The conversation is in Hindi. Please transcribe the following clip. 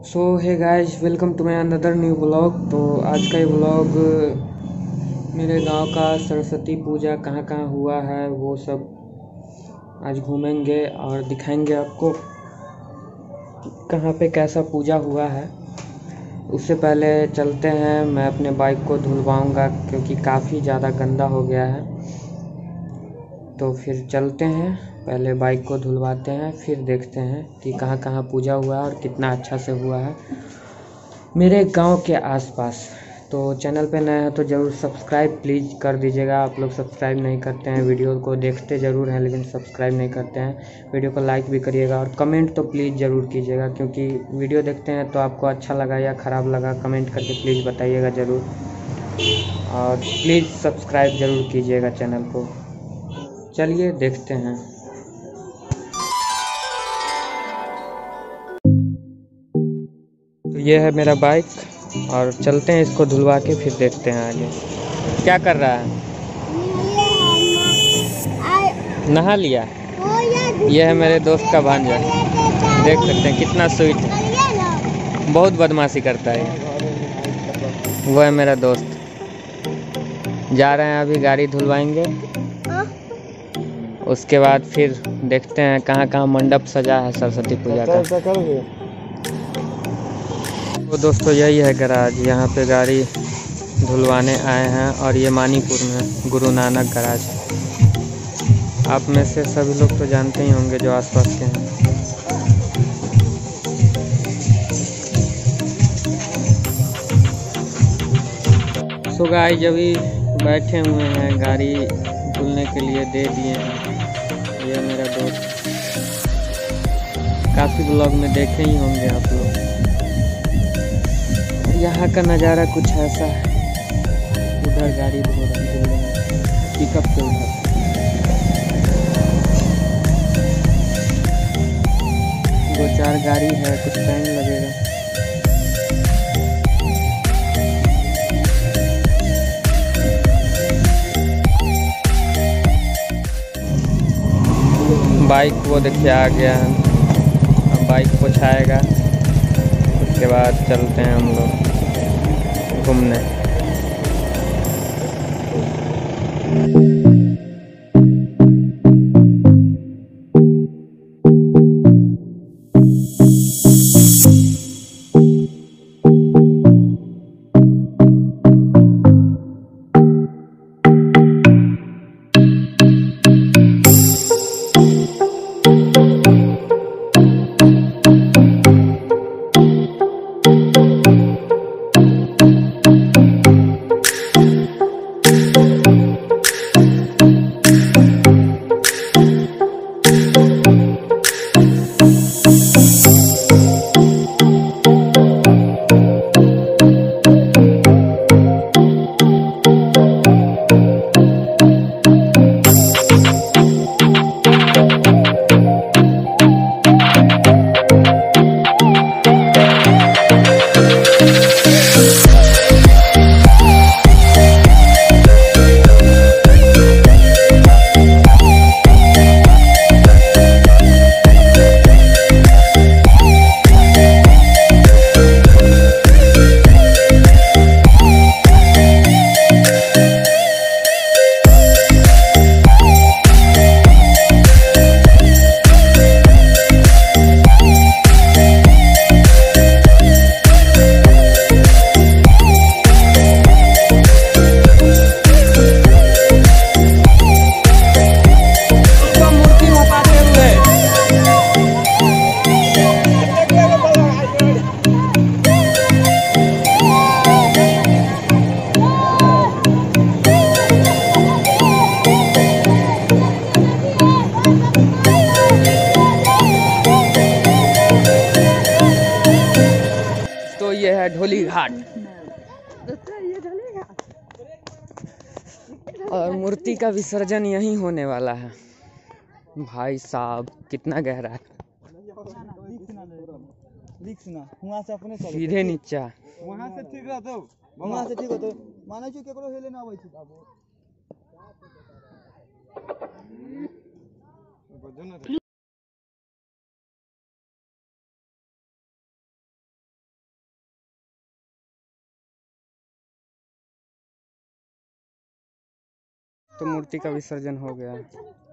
So hey guys, welcome to my another new blog. तो आज का ये ब्लॉग मेरे गांव का सरस्वती पूजा कहाँ कहाँ हुआ है वो सब आज घूमेंगे और दिखाएंगे आपको कहाँ पे कैसा पूजा हुआ है। उससे पहले चलते हैं, मैं अपने बाइक को धुलवाऊंगा क्योंकि काफ़ी ज़्यादा गंदा हो गया है। तो फिर चलते हैं, पहले बाइक को धुलवाते हैं, फिर देखते हैं कि कहाँ कहाँ पूजा हुआ है और कितना अच्छा से हुआ है मेरे गांव के आसपास। तो चैनल पे नए हैं तो ज़रूर सब्सक्राइब प्लीज़ कर दीजिएगा। आप लोग सब्सक्राइब नहीं करते हैं, वीडियो को देखते ज़रूर हैं लेकिन सब्सक्राइब नहीं करते हैं। वीडियो को लाइक भी करिएगा और कमेंट तो प्लीज़ ज़रूर कीजिएगा, क्योंकि वीडियो देखते हैं तो आपको अच्छा लगा या ख़राब लगा कमेंट करके प्लीज़ बताइएगा ज़रूर। और प्लीज़ सब्सक्राइब ज़रूर कीजिएगा चैनल को। चलिए देखते हैं। तो ये है मेरा बाइक और चलते हैं, इसको धुलवा के फिर देखते हैं आगे क्या कर रहा है। नहा लिया। ये है मेरे दोस्त का भांजा, देख सकते हैं कितना स्वीट है, बहुत बदमाशी करता है। वो है मेरा दोस्त। जा रहे हैं अभी, गाड़ी धुलवाएंगे, उसके बाद फिर देखते हैं कहाँ कहाँ मंडप सजा है सरस्वती पूजा का। तो दोस्तों यही है गैराज, यहाँ पे गाड़ी धुलवाने आए हैं और ये मानीपुर में गुरु नानक गैराज। आप में से सभी लोग तो जानते ही होंगे जो आसपास के हैं। सो गाइस अभी बैठे हुए हैं, गाड़ी धुलने के लिए दे दिए हैं। ये मेरा दोस्त, काफ़ी ब्लॉग में देखे ही होंगे आप लोग। यहाँ का नज़ारा कुछ ऐसा है, उधर गाड़ी धो रहे हैं पिकअप के उधर। 2-4 गाड़ी है, कुछ टाइम लगेगा। बाइक वो देखिए आ गया है, अब बाइक पोछाएगा, उसके बाद चलते हैं हम लोग घूमने। तो ये है ढोली घाट और मूर्ति का विसर्जन यहीं होने वाला है। भाई साहब कितना गहरा है, सीधे नीचा। वहाँ से ठीक रहते, वहाँ से ठीक होते माने छी केकरो हेले ना आबै छी। तो मूर्ति का विसर्जन हो गया।